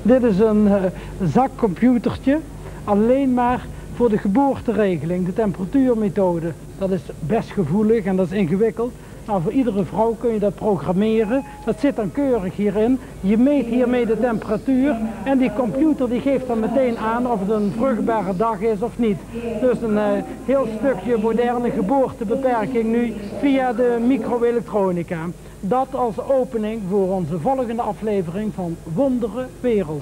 Dit is een zakcomputertje, alleen maar voor de geboorteregeling, de temperatuurmethode. Dat is best gevoelig en dat is ingewikkeld. Nou, voor iedere vrouw kun je dat programmeren. Dat zit dan keurig hierin. Je meet hiermee de temperatuur en die computer die geeft dan meteen aan of het een vruchtbare dag is of niet. Dus een heel stukje moderne geboortebeperking nu via de microelektronica. Dat als opening voor onze volgende aflevering van Wondere Wereld.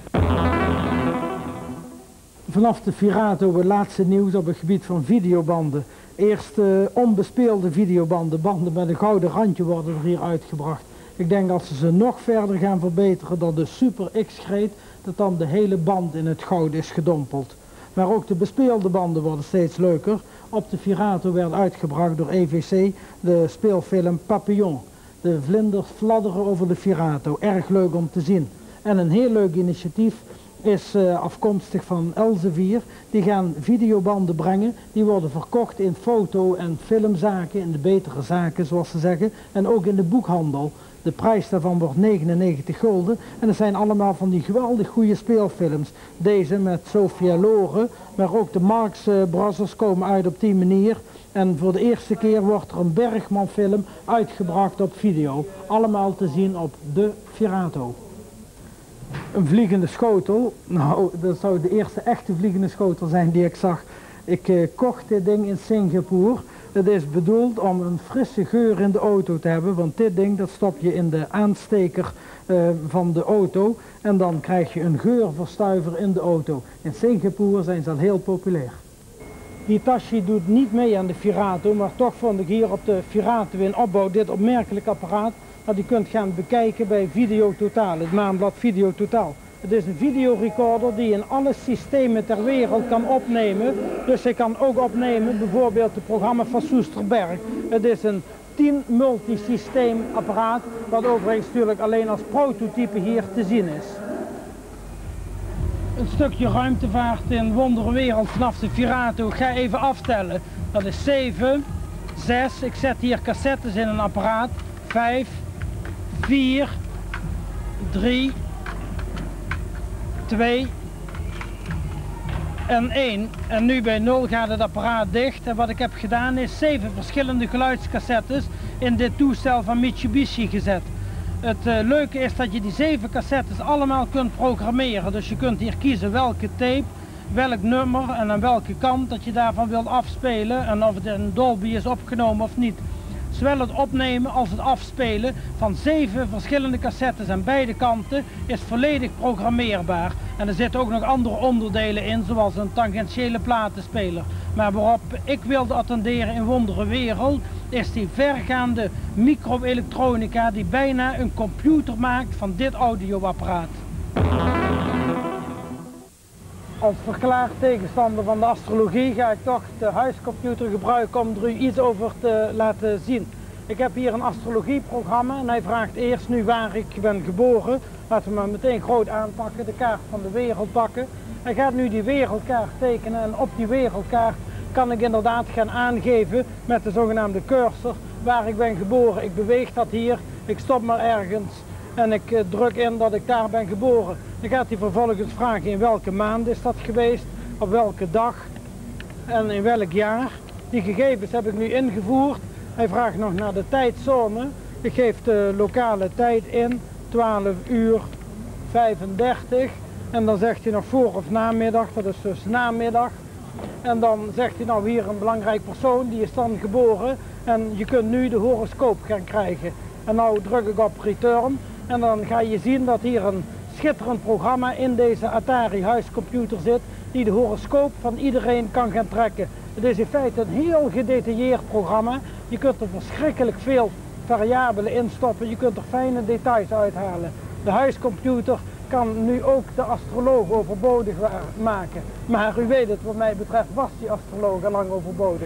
Vanaf de Virato het laatste nieuws op het gebied van videobanden. Eerst onbespeelde videobanden, banden met een gouden randje worden er hier uitgebracht. Ik denk als ze nog verder gaan verbeteren dan de Super X-greet, dat dan de hele band in het goud is gedompeld. Maar ook de bespeelde banden worden steeds leuker. Op de Virato werd uitgebracht door EVC de speelfilm Papillon. De vlinders fladderen over de Virato, erg leuk om te zien. En een heel leuk initiatief is afkomstig van Elsevier. Die gaan videobanden brengen, die worden verkocht in foto- en filmzaken, in de betere zaken zoals ze zeggen, en ook in de boekhandel. De prijs daarvan wordt 99 gulden en het zijn allemaal van die geweldig goede speelfilms. Deze met Sophia Loren, maar ook de Marx Brothers komen uit op die manier. En voor de eerste keer wordt er een Bergman film uitgebracht op video. Allemaal te zien op de Virato. Een vliegende schotel, nou dat zou de eerste echte vliegende schotel zijn die ik zag. Ik kocht dit ding in Singapore. Het is bedoeld om een frisse geur in de auto te hebben, want dit ding dat stop je in de aansteker van de auto en dan krijg je een geurverstuiver in de auto. In Singapore zijn ze al heel populair. Hitachi doet niet mee aan de Virato, maar toch vond ik hier op de Virato in opbouw dit opmerkelijk apparaat dat u kunt gaan bekijken bij Video Totaal, het maandblad Video Totaal. Het is een videorecorder die in alle systemen ter wereld kan opnemen. Dus hij kan ook opnemen bijvoorbeeld het programma van Soesterberg. Het is een 10 multisysteem apparaat, wat overigens natuurlijk alleen als prototype hier te zien is. Een stukje ruimtevaart in Wondere Wereld vanaf de Virato. Ik ga even aftellen. Dat is 7, 6, ik zet hier cassettes in een apparaat. 5, 4, 3, 2 en 1. En nu bij 0 gaat het apparaat dicht. En wat ik heb gedaan is 7 verschillende geluidscassettes in dit toestel van Mitsubishi gezet. Het leuke is dat je die 7 cassettes allemaal kunt programmeren. Dus je kunt hier kiezen welke tape, welk nummer en aan welke kant dat je daarvan wilt afspelen. En of het in Dolby is opgenomen of niet. Zowel het opnemen als het afspelen van 7 verschillende cassettes aan beide kanten is volledig programmeerbaar. En er zitten ook nog andere onderdelen in, zoals een tangentiële platenspeler. Maar waarop ik wilde attenderen in Wondere Wereld is die vergaande microelektronica die bijna een computer maakt van dit audioapparaat. Als verklaard tegenstander van de astrologie ga ik toch de huiscomputer gebruiken om er u iets over te laten zien. Ik heb hier een astrologieprogramma en hij vraagt eerst nu waar ik ben geboren. Laten we maar meteen groot aanpakken, de kaart van de wereld pakken. Hij gaat nu die wereldkaart tekenen en op die wereldkaart kan ik inderdaad gaan aangeven met de zogenaamde cursor waar ik ben geboren. Ik beweeg dat hier, ik stop maar ergens en ik druk in dat ik daar ben geboren. Dan gaat hij vervolgens vragen in welke maand is dat geweest, op welke dag en in welk jaar. Die gegevens heb ik nu ingevoerd. Hij vraagt nog naar de tijdzone. Ik geef de lokale tijd in, 12:35. En dan zegt hij nog voor of namiddag, dat is dus namiddag. En dan zegt hij nou hier een belangrijk persoon, die is dan geboren. En je kunt nu de horoscoop gaan krijgen. En nou druk ik op return. En dan ga je zien dat hier een schitterend programma in deze Atari huiscomputer zit. Die de horoscoop van iedereen kan gaan trekken. Het is in feite een heel gedetailleerd programma. Je kunt er verschrikkelijk veel variabelen in stoppen. Je kunt er fijne details uithalen. De huiscomputer kan nu ook de astroloog overbodig maken. Maar u weet het, wat mij betreft was die astroloog al lang overbodig.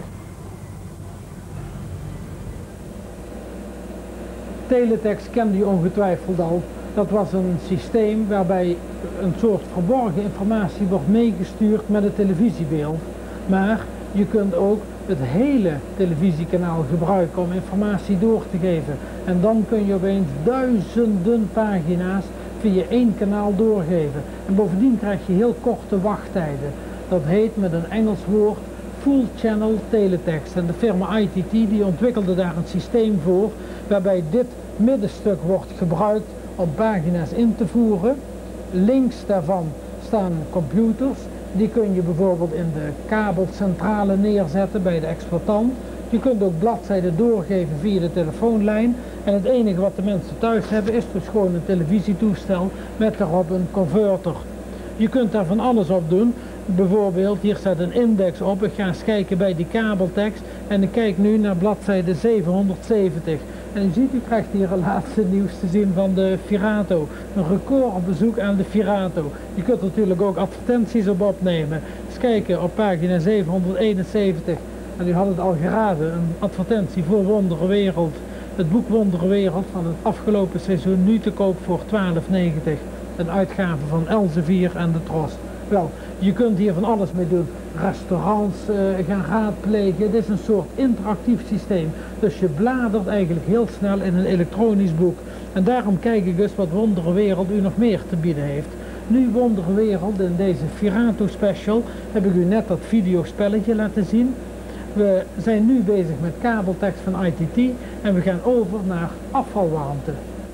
Teletext kende u ongetwijfeld al. Dat was een systeem waarbij een soort verborgen informatie wordt meegestuurd met het televisiebeeld. Maar je kunt ook het hele televisiekanaal gebruiken om informatie door te geven. En dan kun je opeens duizenden pagina's via één kanaal doorgeven. En bovendien krijg je heel korte wachttijden. Dat heet met een Engels woord Full Channel Teletext. En de firma ITT die ontwikkelde daar een systeem voor waarbij dit middenstuk wordt gebruikt om pagina's in te voeren. Links daarvan staan computers. Die kun je bijvoorbeeld in de kabelcentrale neerzetten bij de exploitant. Je kunt ook bladzijden doorgeven via de telefoonlijn. En het enige wat de mensen thuis hebben is dus gewoon een televisietoestel met daarop een converter. Je kunt daar van alles op doen. Bijvoorbeeld, hier staat een index op. Ik ga eens kijken bij die kabeltekst. En ik kijk nu naar bladzijde 770. En u ziet, u krijgt hier het laatste nieuws te zien van de Virato. Een recordbezoek aan de Virato. Je kunt natuurlijk ook advertenties op opnemen. Eens kijken op pagina 771. En u had het al geraden, een advertentie voor Wondere Wereld. Het boek Wondere Wereld van het afgelopen seizoen nu te koop voor 12,90. Een uitgave van Elsevier en de Tros. Wel, je kunt hier van alles mee doen. Restaurants gaan raadplegen. Het is een soort interactief systeem. Dus je bladert eigenlijk heel snel in een elektronisch boek. En daarom kijk ik dus wat Wondere Wereld u nog meer te bieden heeft. Nu Wondere Wereld in deze Virato Special heb ik u net dat videospelletje laten zien. We zijn nu bezig met kabeltekst van ITT en we gaan over naar afvalwarmte.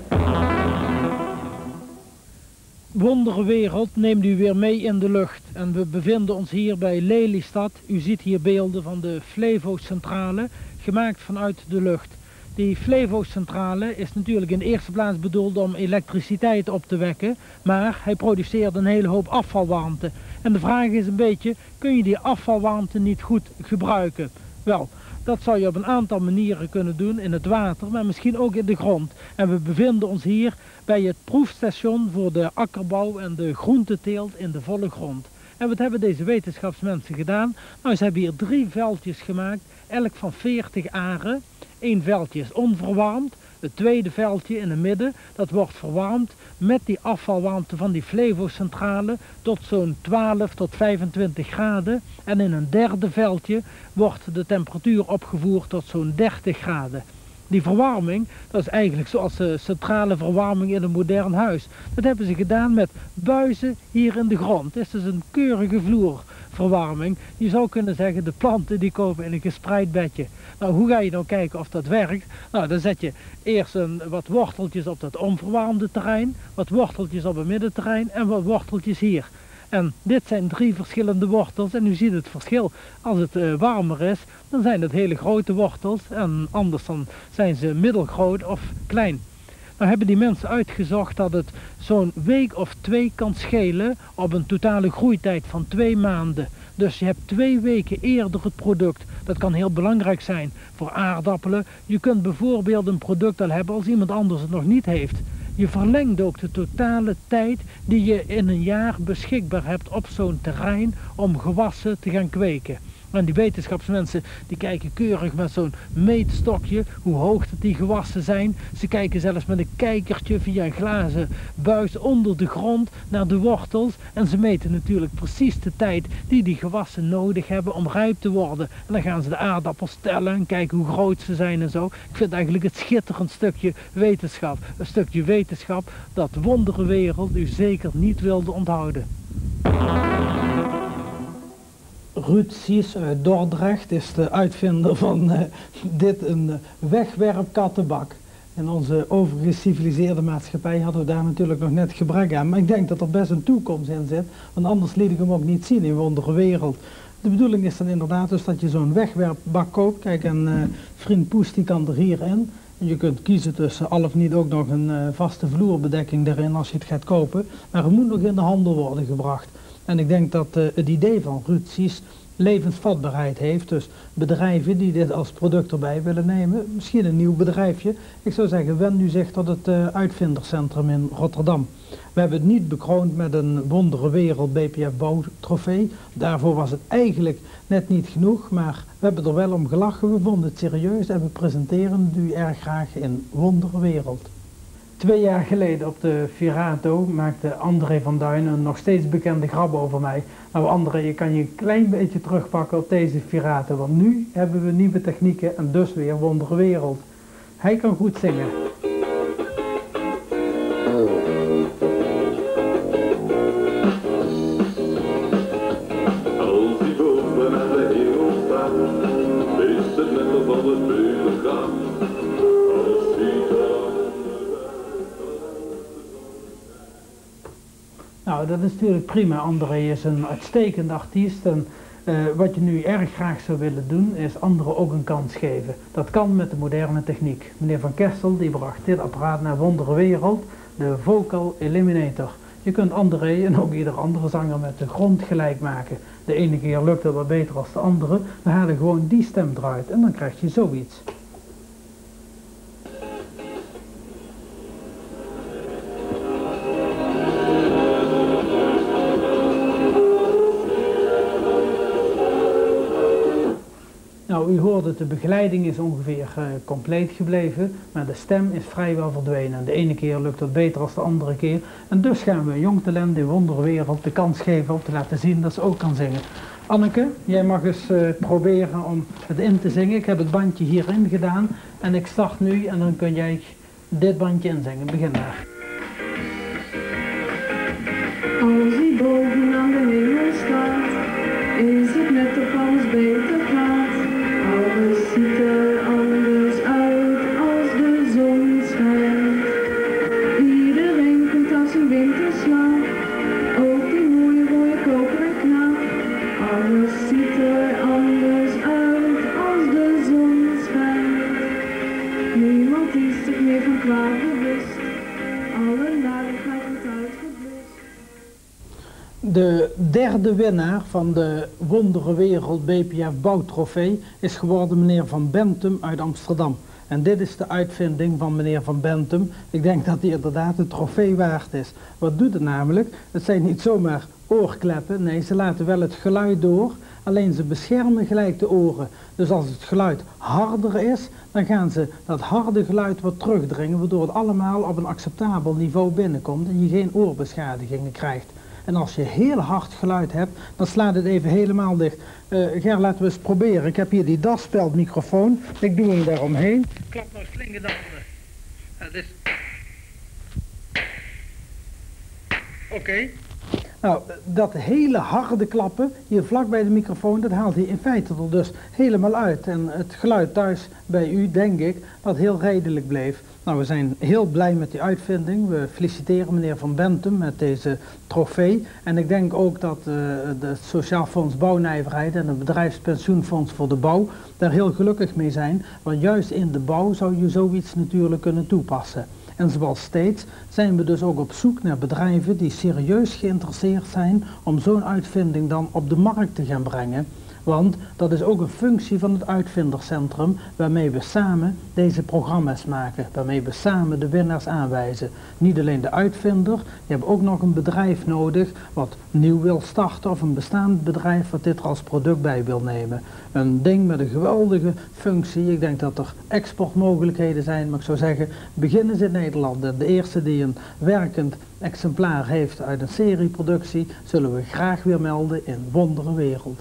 Wondere Wereld neemt u weer mee in de lucht en we bevinden ons hier bij Lelystad. U ziet hier beelden van de Flevo-centrale, gemaakt vanuit de lucht. Die Flevo-centrale is natuurlijk in de eerste plaats bedoeld om elektriciteit op te wekken, maar hij produceert een hele hoop afvalwarmte. En de vraag is een beetje, kun je die afvalwarmte niet goed gebruiken? Wel, dat zou je op een aantal manieren kunnen doen in het water, maar misschien ook in de grond. En we bevinden ons hier bij het proefstation voor de akkerbouw en de groenteteelt in de volle grond. En wat hebben deze wetenschapsmensen gedaan? Nou, ze hebben hier 3 veldjes gemaakt, elk van 40 aren. 1 veldje is onverwarmd. Het tweede veldje in het midden, dat wordt verwarmd met die afvalwarmte van die Flevo-centrale tot zo'n 12 tot 25 graden. En in een derde veldje wordt de temperatuur opgevoerd tot zo'n 30 graden. Die verwarming, dat is eigenlijk zoals de centrale verwarming in een modern huis. Dat hebben ze gedaan met buizen hier in de grond. Het is dus een keurige vloerverwarming. Je zou kunnen zeggen, de planten die komen in een gespreid bedje. Nou, hoe ga je nou kijken of dat werkt? Nou, dan zet je eerst wat worteltjes op dat onverwarmde terrein, wat worteltjes op het middenterrein en wat worteltjes hier. En dit zijn 3 verschillende wortels en u ziet het verschil. Als het warmer is, dan zijn het hele grote wortels en anders dan zijn ze middelgroot of klein. Nou hebben die mensen uitgezocht dat het zo'n week of 2 kan schelen op een totale groeitijd van 2 maanden. Dus je hebt 2 weken eerder het product. Dat kan heel belangrijk zijn voor aardappelen. Je kunt bijvoorbeeld een product al hebben als iemand anders het nog niet heeft. Je verlengt ook de totale tijd die je in een jaar beschikbaar hebt op zo'n terrein om gewassen te gaan kweken. En die wetenschapsmensen die kijken keurig met zo'n meetstokje hoe hoog dat die gewassen zijn. Ze kijken zelfs met een kijkertje via een glazen buis onder de grond naar de wortels. En ze meten natuurlijk precies de tijd die die gewassen nodig hebben om rijp te worden. En dan gaan ze de aardappels tellen en kijken hoe groot ze zijn en zo. Ik vind eigenlijk het schitterend stukje wetenschap. Een stukje wetenschap dat Wondere Wereld u zeker niet wilde onthouden. Ruud Sies uit Dordrecht is de uitvinder van een wegwerpkattenbak. In onze overgeciviliseerde maatschappij hadden we daar natuurlijk nog net gebrek aan. Maar ik denk dat er best een toekomst in zit, want anders liet ik hem ook niet zien in Wondere Wereld. De bedoeling is dan inderdaad dus dat je zo'n wegwerpbak koopt. Kijk, en vriend Poes die kan er hierin. En je kunt kiezen tussen al of niet ook nog een vaste vloerbedekking erin als je het gaat kopen. Maar het moet nog in de handel worden gebracht. En ik denk dat het idee van Ruud Sies levensvatbaarheid heeft. Dus bedrijven die dit als product erbij willen nemen, misschien een nieuw bedrijfje. Ik zou zeggen, wend u zich tot het uitvinderscentrum in Rotterdam. We hebben het niet bekroond met een Wondere Wereld BPF bouwtrofee. Daarvoor was het eigenlijk net niet genoeg, maar we hebben er wel om gelachen. We vonden het serieus en we presenteren het u erg graag in Wondere Wereld. 2 jaar geleden op de Virato maakte André van Duin een nog steeds bekende grap over mij. Nou André, je kan je een klein beetje terugpakken op deze Virato, want nu hebben we nieuwe technieken en dus weer Wondere Wereld. Hij kan goed zingen. Nou, dat is natuurlijk prima. André is een uitstekende artiest en wat je nu erg graag zou willen doen is anderen ook een kans geven. Dat kan met de moderne techniek. Meneer Van Kessel die bracht dit apparaat naar wondere wereld, de Vocal Eliminator. Je kunt André en ook ieder andere zanger met de grond gelijk maken. De ene keer lukt het wat beter dan de andere. We halen gewoon die stem eruit en dan krijg je zoiets. Nou, u hoorde, de begeleiding is ongeveer compleet gebleven, maar de stem is vrijwel verdwenen. De ene keer lukt het beter dan de andere keer. En dus gaan we een jong talent in wonderwereld de kans geven om te laten zien dat ze ook kan zingen. Anneke, jij mag eens proberen om het in te zingen. Ik heb het bandje hierin gedaan en ik start nu en dan kun jij dit bandje inzingen. Begin maar. Als hij boven aan de hemel staat, is het net of alles beter gaat. Alles ziet er anders uit als de zon schijnt. Iedereen komt als een winterslaap, ook die mooie rode koperen knaap. Alles ziet er anders uit als de zon schijnt. Niemand is zich meer van kwaad bewust, alle narigheid wordt uitgeblust. De derde winnaar van de Wonderenwereld BPF Bouwtrofee is geworden meneer Van Bentum uit Amsterdam. En dit is de uitvinding van meneer Van Bentum. Ik denk dat hij inderdaad de trofee waard is. Wat doet het namelijk? Het zijn niet zomaar oorkleppen, nee, ze laten wel het geluid door, alleen ze beschermen gelijk de oren. Dus als het geluid harder is, dan gaan ze dat harde geluid wat terugdringen, waardoor het allemaal op een acceptabel niveau binnenkomt en je geen oorbeschadigingen krijgt. En als je heel hard geluid hebt, dan slaat het even helemaal dicht. Ger, laten we eens proberen. Ik heb hier die daspeldmicrofoon. Ik doe hem daaromheen. Klap nou flink in de handen. Oké. Nou, dat hele harde klappen hier vlak bij de microfoon, dat haalt hij in feite er dus helemaal uit. En het geluid thuis bij u, denk ik, dat heel redelijk bleef. Nou, we zijn heel blij met die uitvinding. We feliciteren meneer Van Bentum met deze trofee. En ik denk ook dat het Sociaal Fonds Bouwnijverheid en het Bedrijfspensioenfonds voor de Bouw daar heel gelukkig mee zijn. Want juist in de bouw zou je zoiets natuurlijk kunnen toepassen. En zoals steeds zijn we dus ook op zoek naar bedrijven die serieus geïnteresseerd zijn om zo'n uitvinding dan op de markt te gaan brengen. Want dat is ook een functie van het uitvinderscentrum waarmee we samen deze programma's maken, waarmee we samen de winnaars aanwijzen. Niet alleen de uitvinder, je hebt ook nog een bedrijf nodig wat nieuw wil starten of een bestaand bedrijf wat dit er als product bij wil nemen. Een ding met een geweldige functie, ik denk dat er exportmogelijkheden zijn, maar ik zou zeggen, beginnen ze in Nederland. En de eerste die een werkend exemplaar heeft uit een serieproductie, zullen we graag weer melden in Wonderenwereld.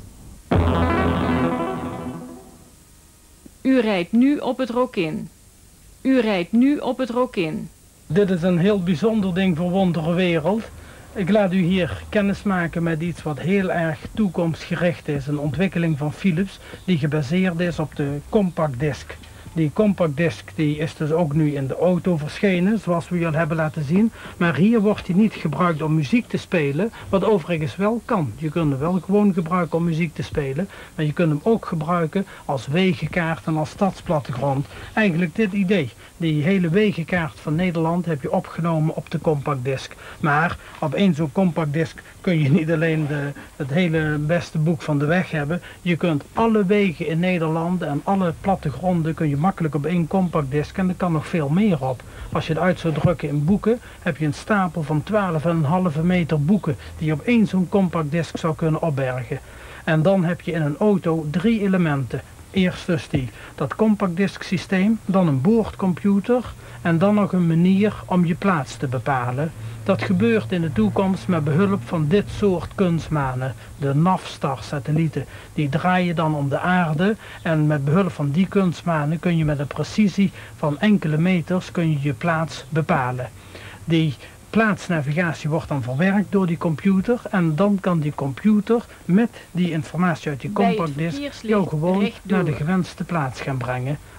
U rijdt nu op het Rokin. U rijdt nu op het Rokin. Dit is een heel bijzonder ding voor Wonderenwereld. Ik laat u hier kennis maken met iets wat heel erg toekomstgericht is. Een ontwikkeling van Philips die gebaseerd is op de compact disc. Die compact disc die is dus ook nu in de auto verschenen, zoals we u al hebben laten zien. Maar hier wordt hij niet gebruikt om muziek te spelen, wat overigens wel kan. Je kunt hem wel gewoon gebruiken om muziek te spelen, maar je kunt hem ook gebruiken als wegenkaart en als stadsplattegrond. Eigenlijk dit idee. Die hele wegenkaart van Nederland heb je opgenomen op de compact disc. Maar op één zo'n compact disc kun je niet alleen het hele beste boek van de weg hebben. Je kunt alle wegen in Nederland en alle plattegronden kun je makkelijk op één compact disc en er kan nog veel meer op. Als je het uit zou drukken in boeken, heb je een stapel van 12,5 meter boeken die je op één zo'n compact disc zou kunnen opbergen. En dan heb je in een auto 3 elementen. Eerst dus dat compact disc systeem, dan een boordcomputer en dan nog een manier om je plaats te bepalen. Dat gebeurt in de toekomst met behulp van dit soort kunstmanen, de Navstar-satellieten. Die draaien dan om de aarde en met behulp van die kunstmanen kun je met een precisie van enkele meters kun je je plaats bepalen. Die plaatsnavigatie wordt dan verwerkt door die computer en dan kan die computer met die informatie uit die compact disc jou gewoon naar de gewenste plaats gaan brengen.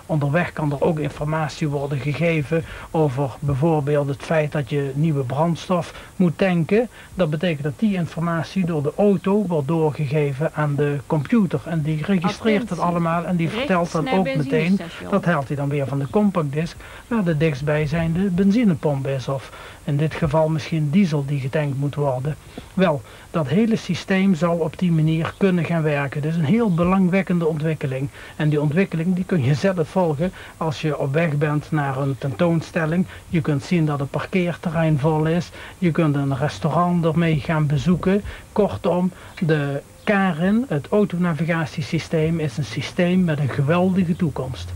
Onderweg kan er ook informatie worden gegeven over bijvoorbeeld het feit dat je nieuwe brandstof moet tanken. Dat betekent dat die informatie door de auto wordt doorgegeven aan de computer. En die registreert het allemaal en die vertelt dan ook meteen, dat haalt hij dan weer van de compactdisc, waar de dichtstbijzijnde benzinepomp is. Of in dit geval misschien diesel die getankt moet worden. Wel, dat hele systeem zou op die manier kunnen gaan werken. Dus een heel belangwekkende ontwikkeling. En die ontwikkeling die kun je zelf volgen als je op weg bent naar een tentoonstelling. Je kunt zien dat het parkeerterrein vol is. Je kunt een restaurant ermee gaan bezoeken. Kortom, de Karin, het autonavigatiesysteem, is een systeem met een geweldige toekomst.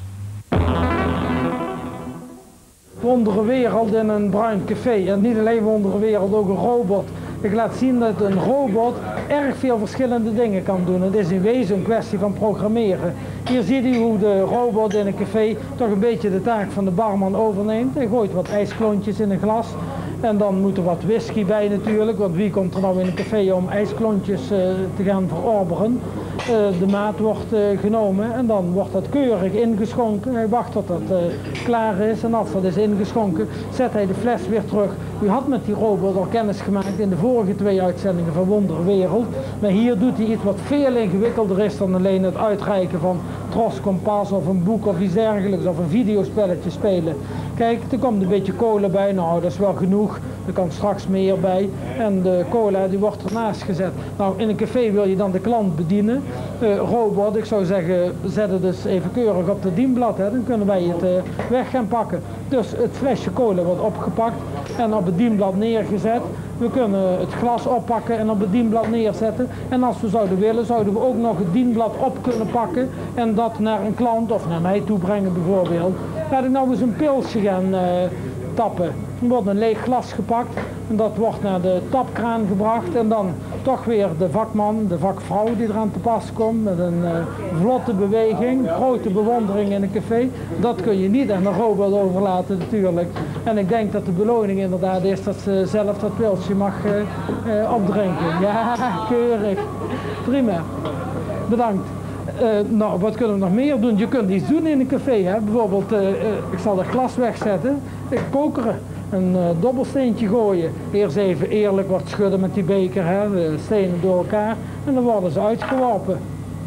Wondere wereld in een bruin café. En niet alleen wondere wereld, ook een robot. Ik laat zien dat een robot erg veel verschillende dingen kan doen. Het is in wezen een kwestie van programmeren. Hier ziet u hoe de robot in een café toch een beetje de taak van de barman overneemt. Hij gooit wat ijsklontjes in een glas. En dan moet er wat whisky bij natuurlijk, want wie komt er nou in een café om ijsklontjes te gaan verorberen. De maat wordt genomen en dan wordt dat keurig ingeschonken. Hij wacht tot dat klaar is en als dat is ingeschonken zet hij de fles weer terug. U had met die robot al kennis gemaakt in de vorige 2 uitzendingen van Wondere Wereld. Maar hier doet hij iets wat veel ingewikkelder is dan alleen het uitreiken van tros, kompas of een boek of iets dergelijks of een videospelletje spelen. Kijk, er komt een beetje cola bij, nou dat is wel genoeg, er kan straks meer bij. En de cola die wordt ernaast gezet. Nou, in een café wil je dan de klant bedienen. Robot, ik zou zeggen, zet het dus even keurig op het dienblad, hè. Dan kunnen wij het weg gaan pakken. Dus het flesje cola wordt opgepakt en op het dienblad neergezet. We kunnen het glas oppakken en op het dienblad neerzetten. En als we zouden willen, zouden we ook nog het dienblad op kunnen pakken en dat naar een klant of naar mij toe brengen bijvoorbeeld. Laat ik nou eens een pilsje gaan tappen. Er wordt een leeg glas gepakt en dat wordt naar de tapkraan gebracht en dan toch weer de vakman, de vakvrouw die eraan te pas komt met een vlotte beweging, grote bewondering in een café. Dat kun je niet aan een robot overlaten natuurlijk. En ik denk dat de beloning inderdaad is dat ze zelf dat pilsje mag opdrinken. Ja, keurig. Prima. Bedankt. Nou, wat kunnen we nog meer doen? Je kunt iets doen in een café, hè? Bijvoorbeeld, ik zal het glas wegzetten, pokeren, een dobbelsteentje gooien. Eerst even eerlijk wat schudden met die beker, hè? De stenen door elkaar en dan worden ze uitgeworpen.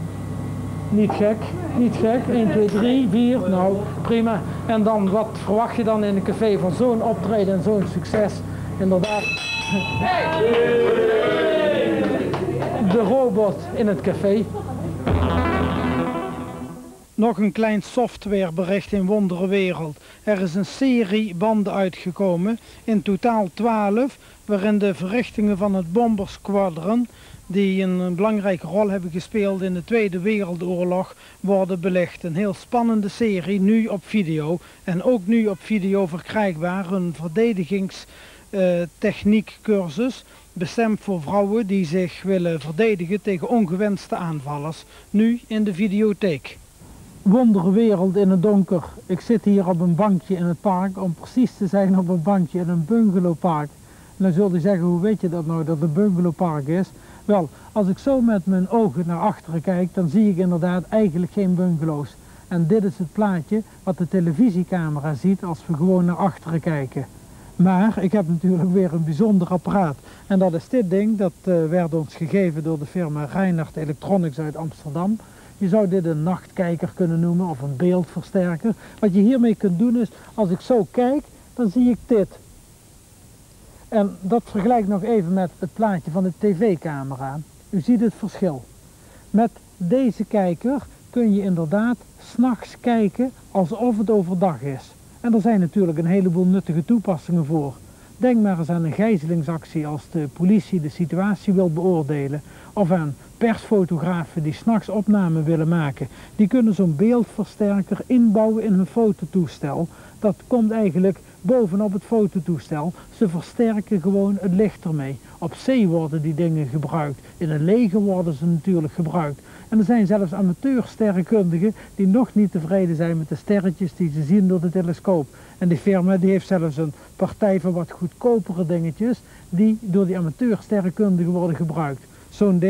Niet gek, niet gek. 1, 2, 3, 4, nou prima. En dan, wat verwacht je dan in een café van zo'n optreden en zo'n succes? Inderdaad. De robot in het café. Nog een klein softwarebericht in Wondere Wereld. Er is een serie banden uitgekomen, in totaal 12, waarin de verrichtingen van het Bombersquadron, die een belangrijke rol hebben gespeeld in de Tweede Wereldoorlog, worden belicht. Een heel spannende serie, nu op video. En ook nu op video verkrijgbaar, een verdedigingstechniekcursus, bestemd voor vrouwen die zich willen verdedigen tegen ongewenste aanvallers. Nu in de videotheek. Wondere wereld in het donker. Ik zit hier op een bankje in het park, om precies te zijn op een bankje in een bungalowpark. En dan zult u zeggen, hoe weet je dat nou, dat het een bungalowpark is? Wel, als ik zo met mijn ogen naar achteren kijk, dan zie ik inderdaad eigenlijk geen bungalows. En dit is het plaatje wat de televisiecamera ziet als we gewoon naar achteren kijken. Maar ik heb natuurlijk weer een bijzonder apparaat. En dat is dit ding, dat werd ons gegeven door de firma Reinhardt Electronics uit Amsterdam. Je zou dit een nachtkijker kunnen noemen of een beeldversterker. Wat je hiermee kunt doen is, als ik zo kijk, dan zie ik dit. En dat vergelijk nog even met het plaatje van de tv-camera. U ziet het verschil. Met deze kijker kun je inderdaad 's nachts kijken alsof het overdag is. En er zijn natuurlijk een heleboel nuttige toepassingen voor. Denk maar eens aan een gijzelingsactie als de politie de situatie wil beoordelen. Of aan persfotografen die 's nachts opnamen willen maken. Die kunnen zo'n beeldversterker inbouwen in hun fototoestel. Dat komt eigenlijk bovenop het fototoestel. Ze versterken gewoon het licht ermee. Op zee worden die dingen gebruikt. In een leger worden ze natuurlijk gebruikt. En er zijn zelfs amateursterrenkundigen die nog niet tevreden zijn met de sterretjes die ze zien door de telescoop. En die firma die heeft zelfs een partij van wat goedkopere dingetjes die door die amateursterrenkundigen worden gebruikt. Zo'n ding,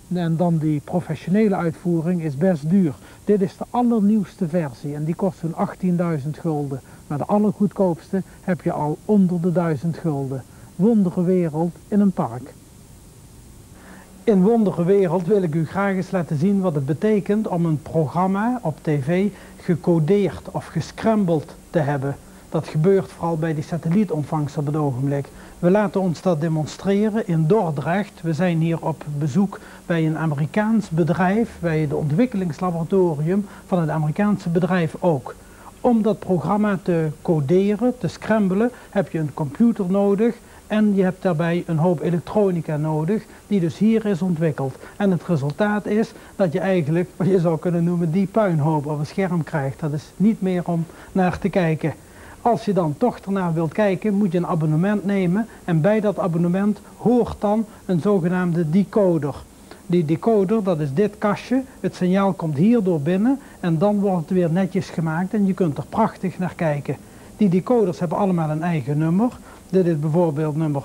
En dan die professionele uitvoering is best duur. Dit is de allernieuwste versie en die kost zo'n 18.000 gulden. Maar de allergoedkoopste heb je al onder de 1000 gulden. Wondere wereld in een park. In Wondere wereld wil ik u graag eens laten zien wat het betekent om een programma op tv gecodeerd of gescrambled te hebben. Dat gebeurt vooral bij die satellietontvangst op het ogenblik. We laten ons dat demonstreren in Dordrecht. We zijn hier op bezoek bij een Amerikaans bedrijf, bij het ontwikkelingslaboratorium van het Amerikaanse bedrijf ook. Om dat programma te coderen, te scramblen, heb je een computer nodig en je hebt daarbij een hoop elektronica nodig, die dus hier is ontwikkeld. En het resultaat is dat je eigenlijk, wat je zou kunnen noemen, die puinhoop op een scherm krijgt. Dat is niet meer om naar te kijken. Als je dan toch ernaar wilt kijken, moet je een abonnement nemen en bij dat abonnement hoort dan een zogenaamde decoder. Die decoder, dat is dit kastje, het signaal komt hierdoor binnen en dan wordt het weer netjes gemaakt en je kunt er prachtig naar kijken. Die decoders hebben allemaal een eigen nummer. Dit is bijvoorbeeld nummer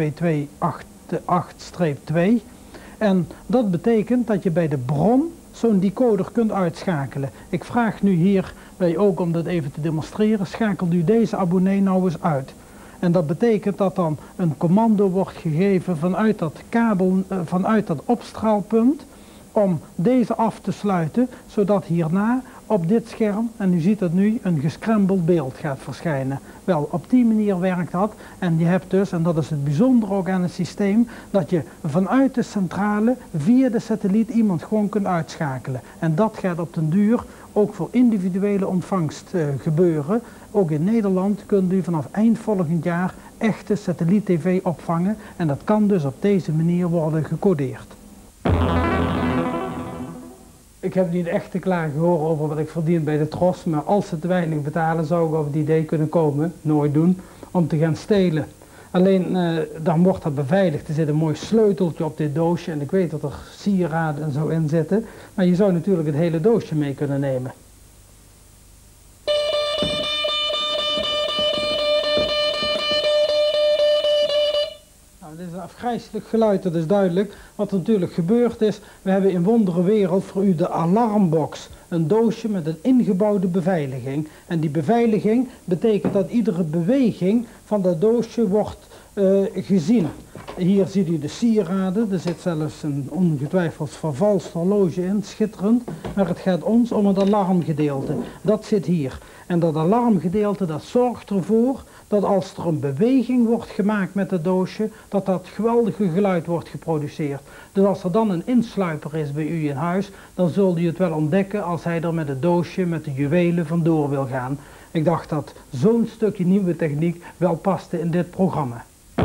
12288-2 en dat betekent dat je bij de bron zo'n decoder kunt uitschakelen. Ik vraag nu hier bij ook om dat even te demonstreren, schakelt u deze abonnee nou eens uit. En dat betekent dat dan een commando wordt gegeven vanuit dat kabel, vanuit dat opstraalpunt, om deze af te sluiten, zodat hierna op dit scherm, en u ziet dat nu, een gescrambled beeld gaat verschijnen. Wel, op die manier werkt dat en je hebt dus, en dat is het bijzondere ook aan het systeem, dat je vanuit de centrale via de satelliet iemand gewoon kunt uitschakelen. En dat gaat op den duur ook voor individuele ontvangst gebeuren. Ook in Nederland kunt u vanaf eind volgend jaar echte satelliet-tv opvangen en dat kan dus op deze manier worden gecodeerd. Ik heb niet echt te klagen horen over wat ik verdien bij de TROS, maar als ze te weinig betalen zou ik op het idee kunnen komen, nooit doen, om te gaan stelen. Alleen dan wordt dat beveiligd, er zit een mooi sleuteltje op dit doosje en ik weet dat er sieraden en zo in zitten, maar je zou natuurlijk het hele doosje mee kunnen nemen. Dit is een afgrijselijk geluid, dat is duidelijk. Wat er natuurlijk gebeurd is, we hebben in Wondere wereld voor u de alarmbox. Een doosje met een ingebouwde beveiliging. En die beveiliging betekent dat iedere beweging van dat doosje wordt gezien. Hier ziet u de sieraden, er zit zelfs een ongetwijfeld vervalst horloge in, schitterend. Maar het gaat ons om het alarmgedeelte. Dat zit hier. En dat alarmgedeelte dat zorgt ervoor dat als er een beweging wordt gemaakt met het doosje, dat dat geweldige geluid wordt geproduceerd. Dus als er dan een insluiper is bij u in huis, dan zult u het wel ontdekken als hij er met het doosje, met de juwelen vandoor wil gaan. Ik dacht dat zo'n stukje nieuwe techniek wel paste in dit programma.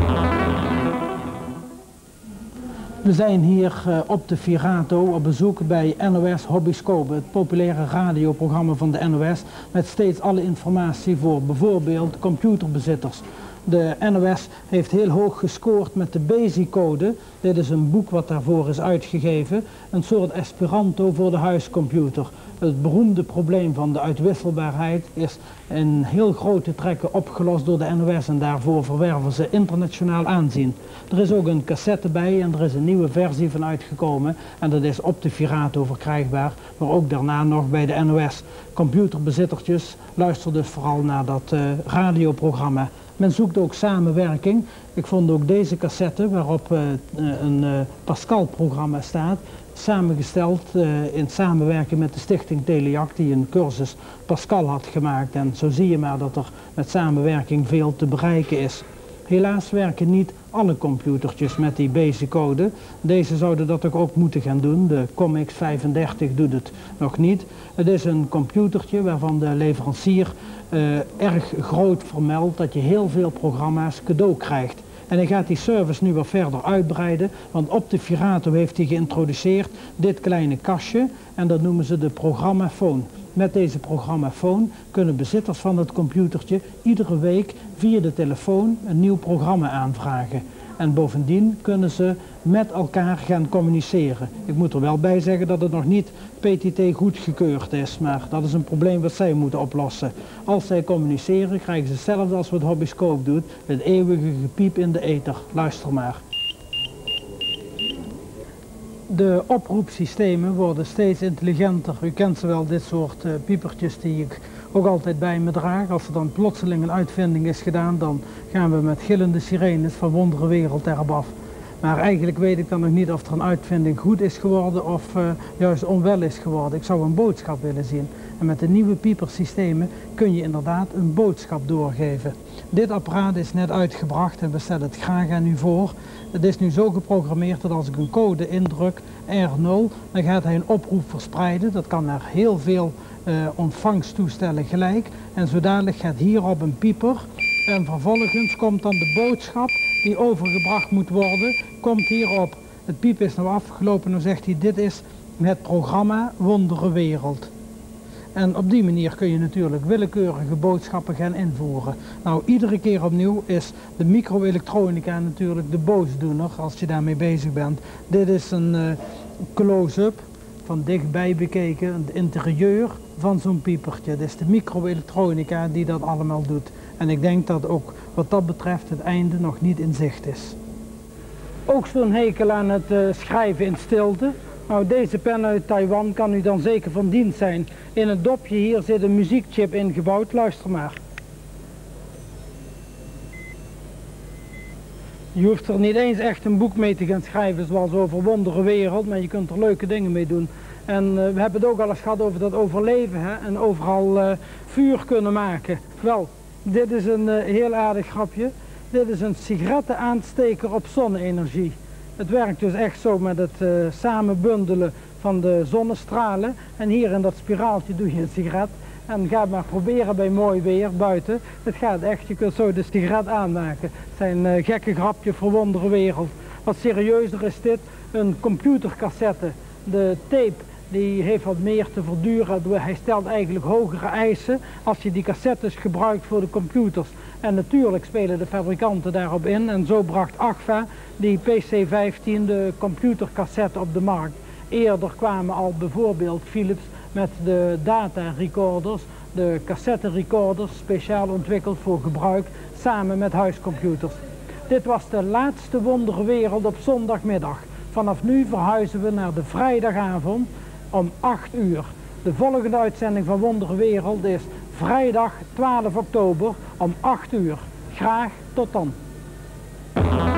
We zijn hier op de Virato op bezoek bij NOS Hobbyscope, het populaire radioprogramma van de NOS, met steeds alle informatie voor bijvoorbeeld computerbezitters. De NOS heeft heel hoog gescoord met de BASIC-code. Dit is een boek wat daarvoor is uitgegeven, een soort Esperanto voor de huiscomputer. Het beroemde probleem van de uitwisselbaarheid is in heel grote trekken opgelost door de NOS en daarvoor verwerven ze internationaal aanzien. Er is ook een cassette bij en er is een nieuwe versie van uitgekomen en dat is op de Virato verkrijgbaar, maar ook daarna nog bij de NOS. Computerbezittertjes, luister dus vooral naar dat radioprogramma. Men zoekt ook samenwerking. Ik vond ook deze cassette waarop een Pascal-programma staat, samengesteld in samenwerking met de stichting Teleac die een cursus Pascal had gemaakt. En zo zie je maar dat er met samenwerking veel te bereiken is. Helaas werken niet alle computertjes met die basic code. Deze zouden dat ook moeten gaan doen. De Commix 35 doet het nog niet. Het is een computertje waarvan de leverancier erg groot vermeldt dat je heel veel programma's cadeau krijgt. En hij gaat die service nu wat verder uitbreiden, want op de Virato heeft hij geïntroduceerd dit kleine kastje en dat noemen ze de programmafoon. Met deze programmafoon kunnen bezitters van het computertje iedere week via de telefoon een nieuw programma aanvragen. En bovendien kunnen ze met elkaar gaan communiceren. Ik moet er wel bij zeggen dat het nog niet PTT goedgekeurd is, maar dat is een probleem wat zij moeten oplossen. Als zij communiceren krijgen ze hetzelfde als wat Hobbyscope doet, het eeuwige gepiep in de ether. Luister maar. De oproepsystemen worden steeds intelligenter. U kent ze wel, dit soort piepertjes die ik ook altijd bij me draag. Als er dan plotseling een uitvinding is gedaan, dan gaan we met gillende sirenes van wondere wereld erop af. Maar eigenlijk weet ik dan nog niet of er een uitvinding goed is geworden of juist onwel is geworden. Ik zou een boodschap willen zien. En met de nieuwe piepersystemen kun je inderdaad een boodschap doorgeven. Dit apparaat is net uitgebracht en we stellen het graag aan u voor. Het is nu zo geprogrammeerd dat als ik een code indruk, R0, dan gaat hij een oproep verspreiden. Dat kan naar heel veel ontvangsttoestellen gelijk. En zo dadelijk gaat hierop een pieper. En vervolgens komt dan de boodschap die overgebracht moet worden, komt hierop. Het piep is nou afgelopen, dan zegt hij, dit is het programma Wondere Wereld. En op die manier kun je natuurlijk willekeurige boodschappen gaan invoeren. Nou, iedere keer opnieuw is de microelektronica natuurlijk de boosdoener als je daarmee bezig bent. Dit is een close-up, van dichtbij bekeken, het interieur van zo'n piepertje. Het is de microelektronica die dat allemaal doet. En ik denk dat ook wat dat betreft het einde nog niet in zicht is. Ook zo'n hekel aan het schrijven in stilte. Nou, deze pen uit Taiwan kan u dan zeker van dienst zijn. In het dopje hier zit een muziekchip ingebouwd, luister maar. Je hoeft er niet eens echt een boek mee te gaan schrijven zoals over Wondere Wereld, maar je kunt er leuke dingen mee doen. En we hebben het ook al eens gehad over dat overleven, hè? En overal vuur kunnen maken. Wel, dit is een heel aardig grapje. Dit is een sigarettenaansteker op zonne-energie. Het werkt dus echt zo met het samenbundelen van de zonnestralen. En hier in dat spiraaltje doe je een sigaret. En ga maar proberen bij mooi weer buiten. Het gaat echt, je kunt zo de sigaret aanmaken. Het zijn gekke grapjes voor Wondere Wereld. Wat serieuzer is dit, een computercassette. De tape die heeft wat meer te verduren. Hij stelt eigenlijk hogere eisen als je die cassettes gebruikt voor de computers. En natuurlijk spelen de fabrikanten daarop in. En zo bracht Agfa die PC-15, de computercassette, op de markt. Eerder kwamen al bijvoorbeeld Philips met de data recorders, de cassette recorders, speciaal ontwikkeld voor gebruik samen met huiscomputers. Dit was de laatste Wondere Wereld op zondagmiddag. Vanaf nu verhuizen we naar de vrijdagavond om 8 uur. De volgende uitzending van Wondere Wereld is vrijdag 12 oktober om 8 uur. Graag tot dan.